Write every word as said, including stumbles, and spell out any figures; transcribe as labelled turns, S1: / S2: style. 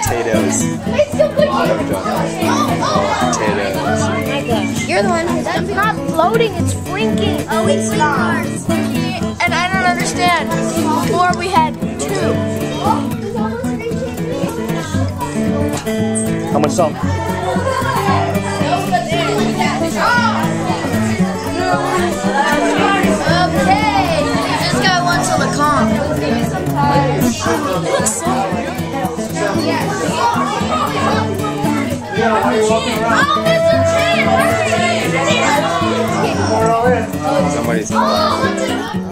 S1: potatoes. Potatoes.
S2: You're the one who's
S3: That's not floating, it's flinking.
S2: Oh, it's not.
S3: And I don't understand. Before we had two.
S1: How much salt?
S3: Okay, this guy wants a Macomb. It looks so
S1: Somebody's.